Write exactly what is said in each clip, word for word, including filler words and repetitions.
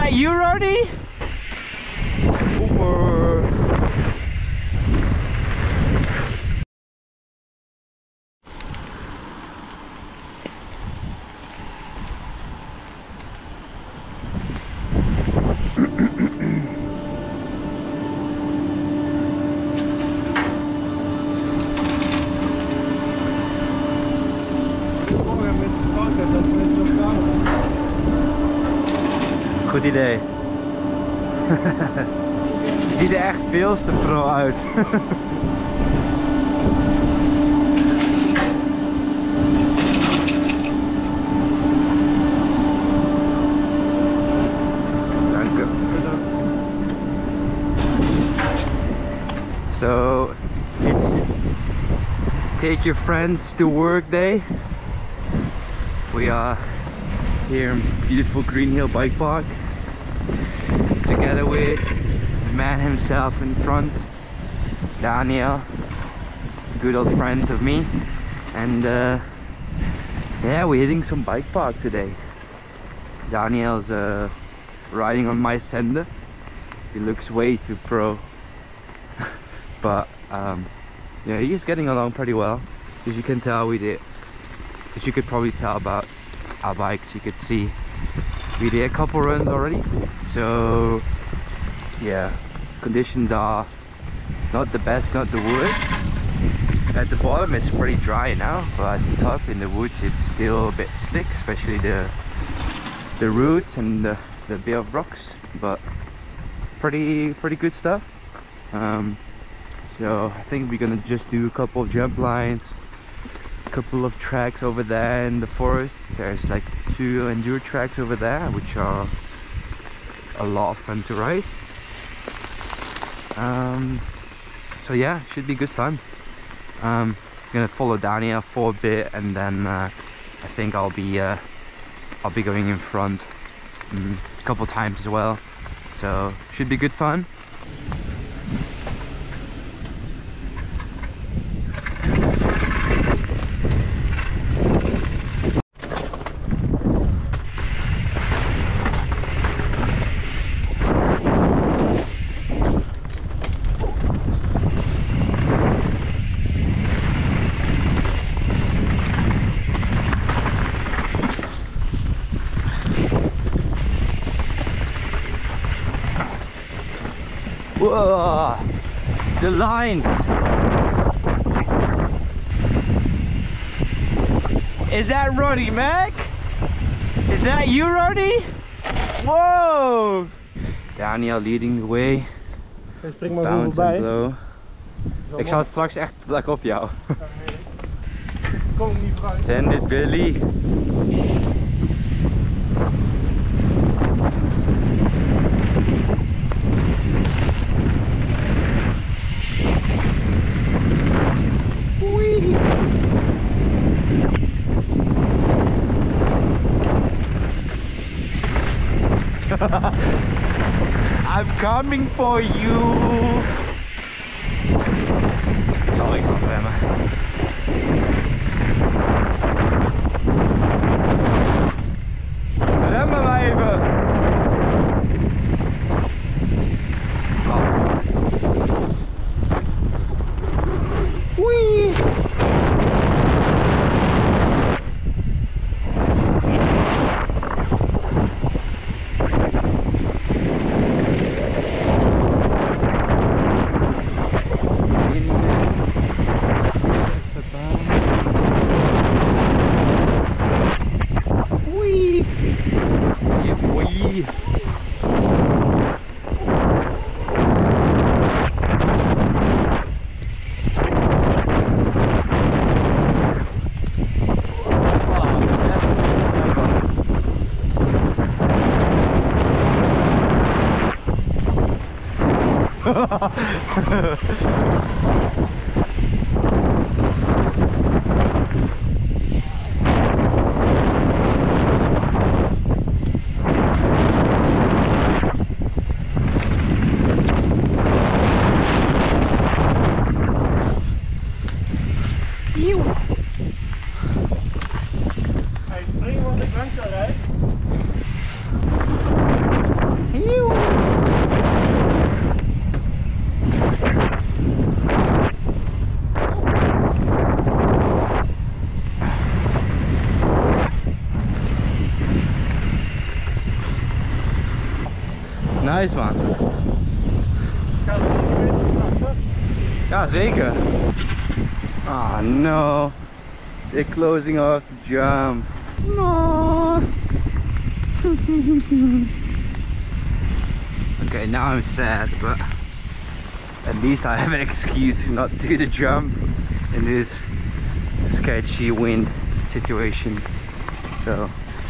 that you, Roddy? Over. Goed idee. Ziet er echt veel te pro uit. Dank u. So it's take your friends to work day. We are here in beautiful Greenhill Bikepark, together with the man himself in front, Daniel, a good old friend of me, and uh, yeah, we're hitting some bike park today. Daniel's uh, riding on my sender. He looks way too pro, but um, yeah, he's getting along pretty well. As you can tell, we did. As you could probably tell about our bikes, you could see we did a couple runs already. So yeah, conditions are not the best, not the worst. At the bottom it's pretty dry now, but at the top in the woods it's still a bit slick, especially the the roots and the, the bit of rocks, but pretty pretty good stuff. Um, so I think we're gonna just do a couple of jump lines, couple of tracks over there in the forest. There's like two enduro tracks over there, which are a lot of fun to ride. Um, so yeah, should be good fun. Um, gonna follow Daniel for a bit, and then uh, I think I'll be uh, I'll be going in front um, a couple times as well. So should be good fun. Whoa, the lines. Is that Roddy, Mac? Is that you, Roddy? Whoa! Daniel leading the way. Bounce and blow. Ik zal straks echt vlak op jou. Send it, Billy. I'm coming for you. Zal ik nog remmen? Remmen maar even. Oh. Wee. nice man. Ja, zeker. Ah, no. They're closing off the jump. No. Okay, now I'm sad, but at least I have an excuse not to do the jump in this sketchy wind situation. So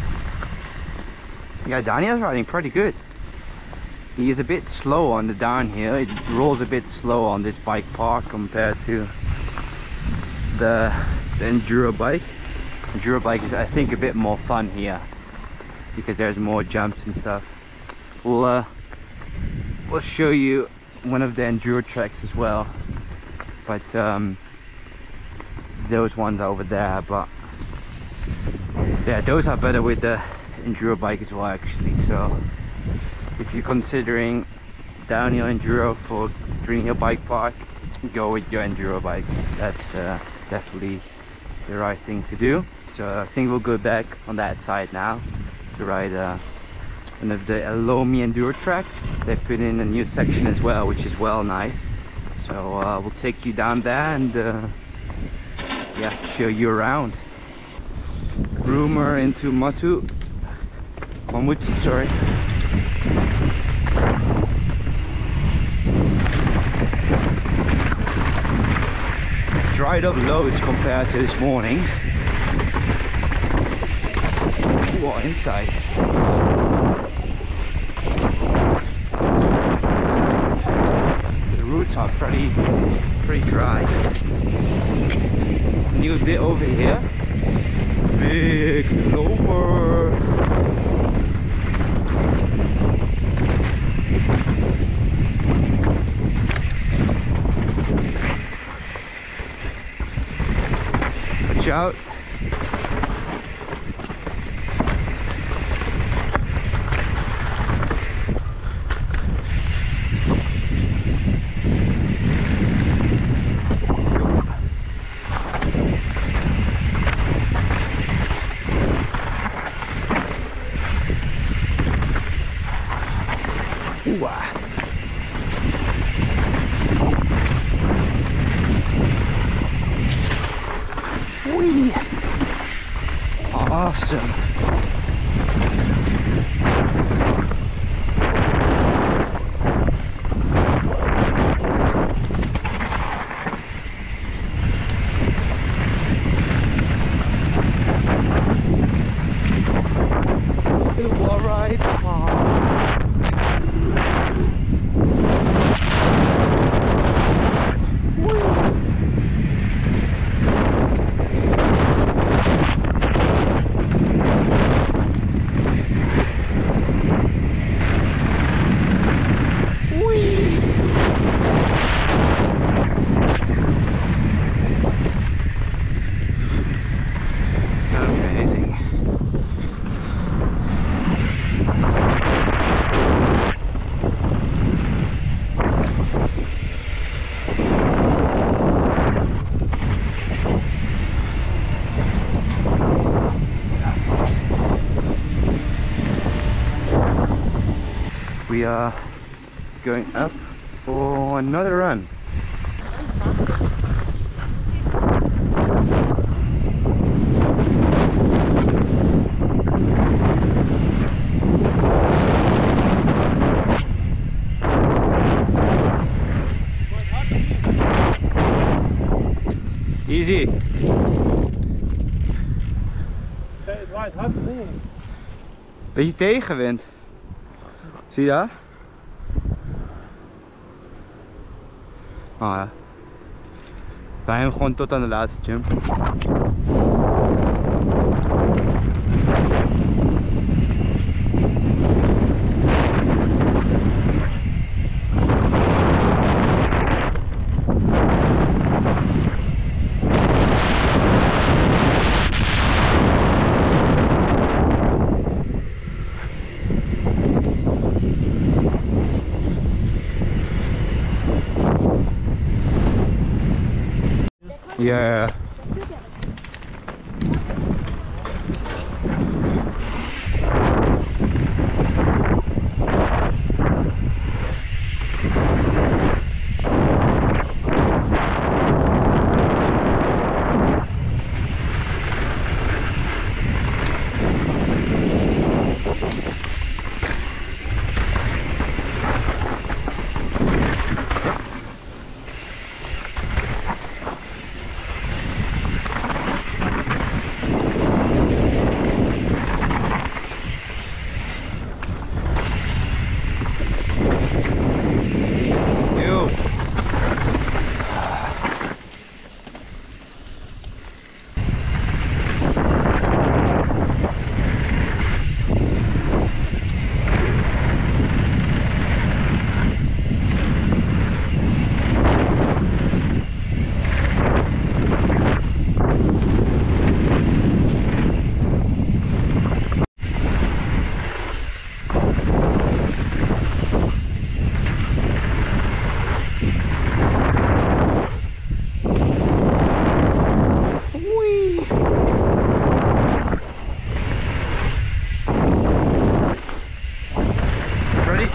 yeah, Daniel's riding pretty good. He is a bit slow on the downhill. It rolls a bit slow on this bike park compared to the, the enduro bike. Enduro bike is, I think, a bit more fun here because there's more jumps and stuff. We'll uh, we'll show you one of the enduro tracks as well, but um, those ones over there. But yeah, those are better with the enduro bike as well, actually. So if you're considering downhill enduro for Greenhill Bikepark, go with your enduro bike. That's uh, definitely the right thing to do. So I think we'll go back on that side now to ride uh, one of the Lomi enduro tracks. They put in a new section as well, which is well nice. So uh, we'll take you down there and uh, yeah, show you around. Rumor into Matu. Mamut, sorry. Dried up loads compared to this morning. What inside? The roots are pretty, pretty dry. New bit over here. Big lower. Watch out. Wee. Awesome. All right. We are going up for another run. Easy. Het waait hard mee. Beetje tegenwind. Zie je dat? Oh ja. Wij hebben gewoon tot aan de laatste jump. Yeah.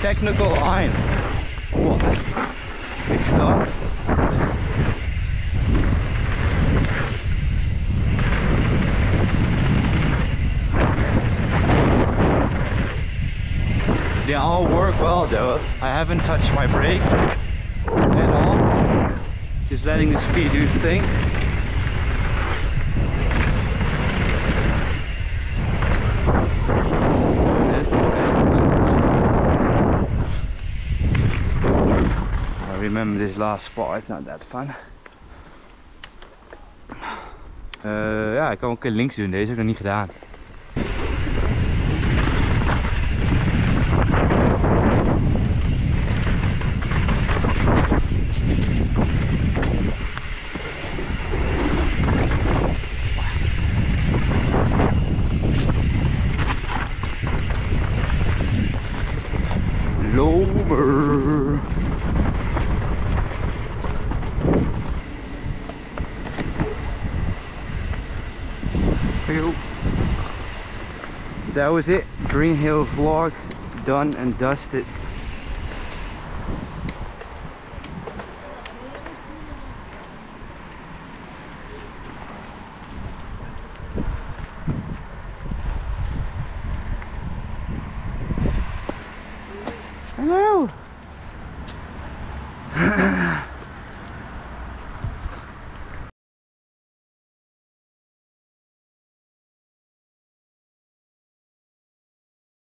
technical line. What? Big stuff. They all work well though. I haven't touched my brake at all. Just letting the speed do its thing. I remember this last spot, it's not that fun. Uh, ja, ik kan ook links doen, deze heb ik nog niet gedaan. Lover. That was it. Greenhill vlog done and dusted. Hello.